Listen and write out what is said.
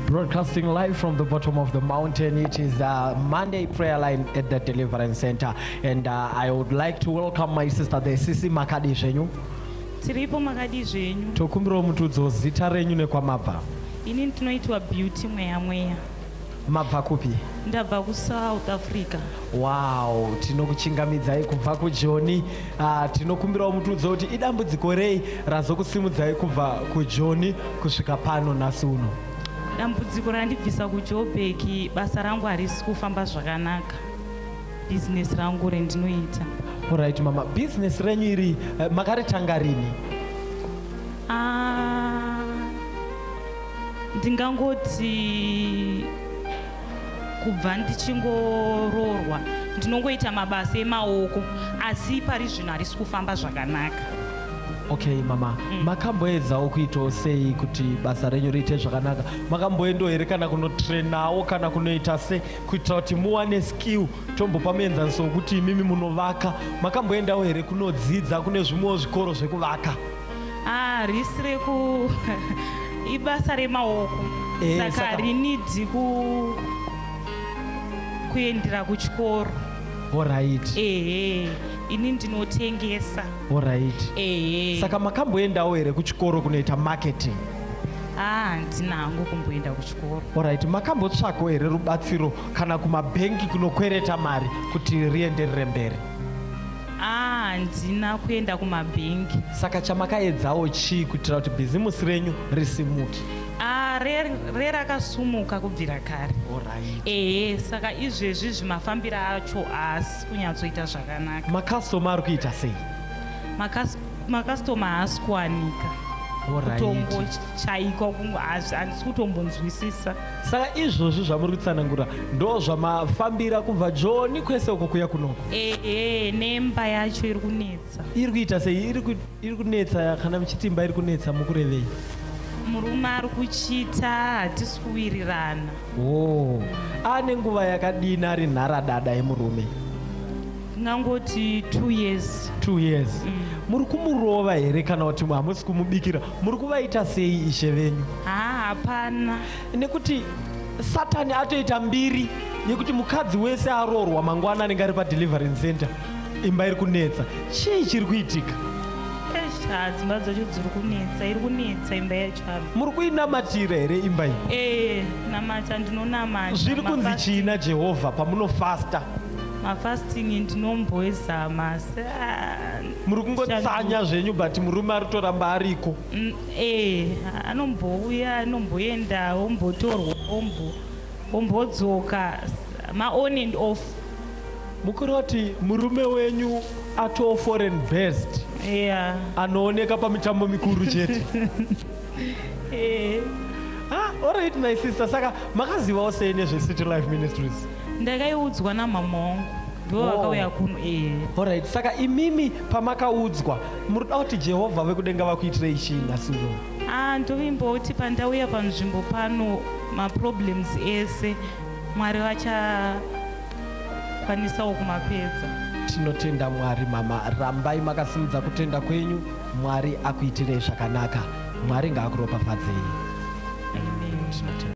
Broadcasting live from the bottom of the mountain. It is the Monday prayer line at the Deliverance Center. And I would like to welcome my sister, the Sisi Makadi Zvenyu. Tiripo Makadi Zvenyu. Tokumbiro mutudzo zita renyu nekwamabva. Ini ndinoitwa Beauty Mweya Mweya. Mabva kupi? Ndabva kuSouth Africa. Wow, tinokuchingamidzai kubva kuJoni. Tinokumbirawo mutudzo kuti idambudziko rei razokusimudzai kubva kuJoni kusvika pano nhasi uno. Dambudziko randibvisa kuJoburg, basa rangu harisi kufamba zvakanaka. Business rangu rendinoita. Alright mama, business renyu iri makaritanga rini? Ndingangoti kubva ndichingoroorwa ndinongoita mabasa emaoko asi pari zvino harisi kufamba zvakanaka. Okay mama, makamboedzawo kuitawo sei kuti basa renyu riite zvakanaka? Makamboendawo here kana kunotrainawo kana kunoita se kuitira kuti muwane skill tombopa muenzaniso wekuti imimi munovaka? Makamboendawo here kunodzidza kune zvimwewo zvikoro zvekuvaka? Risi reku ibasa remaoko saka rinidzi kuendera kuchikoro. Alright. Ini ndinotengesa. Alright. Saka makamboendawo here kuchikoro kunoita marketing? Ndinango kumboenda kuchikoro. Alright. Makambotsvakawo here rubatsiro kana kumabhengi kunokwereta mari kuti rienderere mberi? Handina kuenda kumabhengi. Saka chamakaedzawo chii kuitira kuti bhizimusi renyu risimuke? Rerakasumuka kubvira kare. Alright. Saka izvezvi zvimafambiro acho haasi kunyatsoita zvakanaka. Makastoma ari kuita sei? Makastoma haasi kuwanika. Kutongochaikwa handisi kutombonzwisisa. Saka izvozvi zvamuri kutsanangura ndo zvamafambira kubva Joni kwese uko kuya kunoko? Nemba yacho iri kunetsa. Iri kuita sei? Iri kunetsa kana muchitimba iri kunetsa mukurevei? Murume ari kuchita hatisi kuwirirana. Ane nguva yakadini ari nharadada yemurume? Ngangoti 2 years. 2 years. Muri kumurova here kana kuti hamusi kumubikira? Muri kuvaita sei ishe venyu? Hapana. Nekuti Satani atoita mbiri yekuti mukadzi wese aroorwa mangwana anenge ari paDeliverance Center imba iri kunetsa. Chii chiri kuitika? Dzimba dzacho iri kunetsa imba yacho. Muri kuinamatira here imba iyi? Namata ndinonamata. Zviri kunzi china Jehovha pamunofasta? Mafasting ndinombozama asi muri kungotsanya zvenyu but murume aritoramba ariko? Anombouya anomboenda ombotorwa ombodzoka ma-on and off. Mukureva kuti murume wenyu atoo foreign based? Anooneka pamitambo mikuru chete? Alright my sister, saka makazivawo sei nezveCity Life Ministries? Ndakaiudzwa namama wangu ndo vakauya kuno. Alright, saka imimi pamakaudzwa muri kuda kuti Jehovha vekudenga vakuitirei chii nhasi uno? Ndovimboti pandauya panzvimbo pano maproblems ese Mwari vachakwanisawo kumapedza. Tinotenda Mwari mama, rambai makasimudza kutenda kwenyu, Mwari akuitirei zvakanaka. Mwari ngaakuropafadzei.